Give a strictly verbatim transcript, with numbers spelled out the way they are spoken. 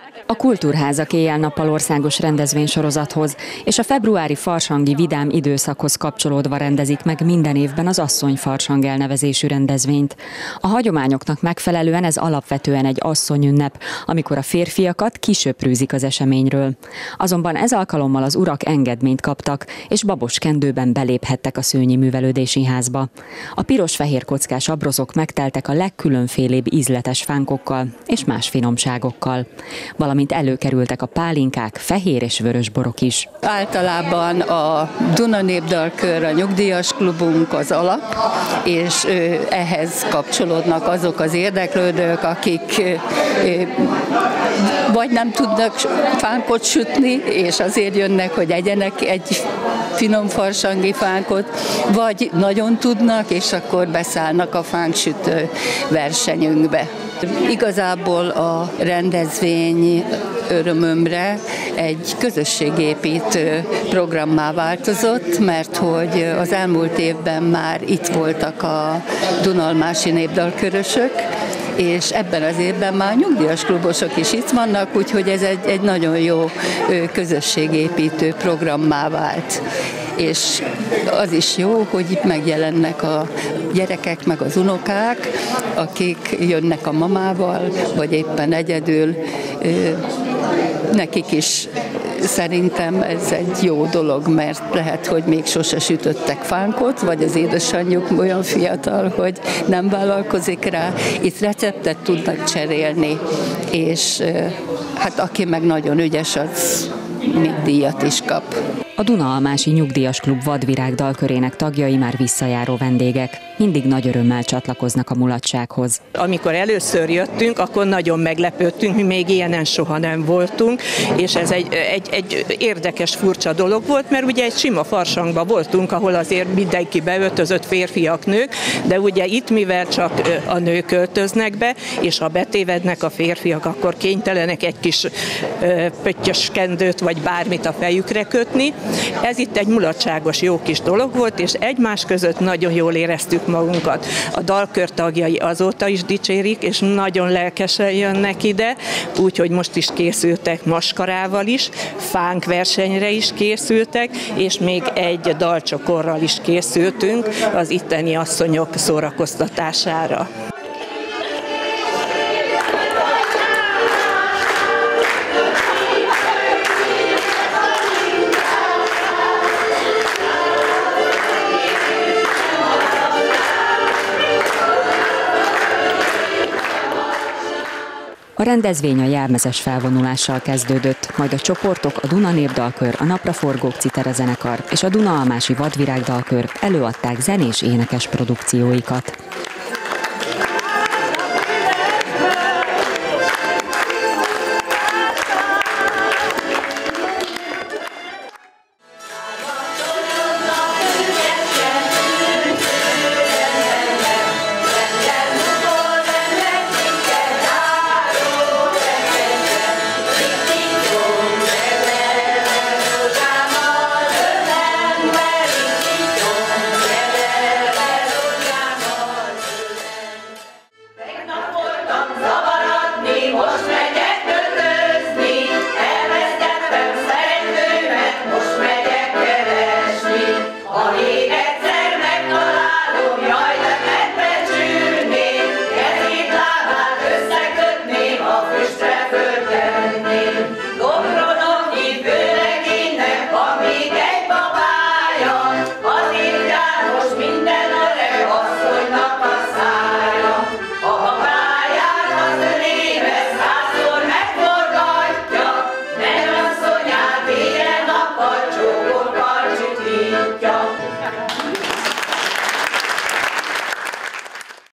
A Kultúrházak éjjel-nappal országos rendezvénysorozathoz és a februári farsangi vidám időszakhoz kapcsolódva rendezik meg minden évben az Asszony Farsang elnevezésű rendezvényt. A hagyományoknak megfelelően ez alapvetően egy asszonyünnep, amikor a férfiakat kisöprűzik az eseményről. Azonban ez alkalommal az urak engedményt kaptak, és babos kendőben beléphettek a Szőnyi Művelődési Házba. A piros-fehér kockás abrozok megteltek a legkülönfélébb ízletes fánkokkal és más finomságokkal. Valamint előkerültek a pálinkák, fehér és vörös borok is. Általában a Duna Népdalkör, a nyugdíjas klubunk az alap, és ehhez kapcsolódnak azok az érdeklődők, akik vagy nem tudnak fánkot sütni, és azért jönnek, hogy egyenek egy finom farsangi fánkot, vagy nagyon tudnak, és akkor beszállnak a fánksütő versenyünkbe. Igazából a rendezvény örömömre egy közösségépítő programmá változott, mert hogy az elmúlt évben már itt voltak a dunalmási népdalkörösök, és ebben az évben már nyugdíjas klubosok is itt vannak, úgyhogy ez egy, egy nagyon jó közösségépítő programmá vált. És az is jó, hogy itt megjelennek a gyerekek, meg az unokák, akik jönnek a mamával, vagy éppen egyedül, nekik is szerintem ez egy jó dolog, mert lehet, hogy még sose sütöttek fánkot, vagy az édesanyjuk olyan fiatal, hogy nem vállalkozik rá. Itt receptet tudnak cserélni, és hát aki meg nagyon ügyes, az még díjat is kap. A Dunaalmási Nyugdíjas Klub vadvirág dalkörének tagjai már visszajáró vendégek. Mindig nagy örömmel csatlakoznak a mulatsághoz. Amikor először jöttünk, akkor nagyon meglepődtünk, mi még ilyenen soha nem voltunk, és ez egy, egy, egy érdekes, furcsa dolog volt, mert ugye egy sima farsangban voltunk, ahol azért mindenki beöltözött, férfiak, nők, de ugye itt, mivel csak a nők öltöznek be, és ha betévednek a férfiak, akkor kénytelenek egy kis pöttyös kendőt, vagy bármit a fejükre kötni. Ez itt egy mulatságos, jó kis dolog volt, és egymás között nagyon jól éreztük magunkat. A dalkör tagjai azóta is dicsérik, és nagyon lelkesen jönnek ide, úgyhogy most is készültek maskarával is, fánk versenyre is készültek, és még egy dalcsokorral is készültünk az itteni asszonyok szórakoztatására. A rendezvény a jelmezes felvonulással kezdődött, majd a csoportok, a Duna Népdalkör, a Napraforgók Citerezenekar és a Dunaalmási Vadvirág Dalkör előadták zenés énekes produkcióikat.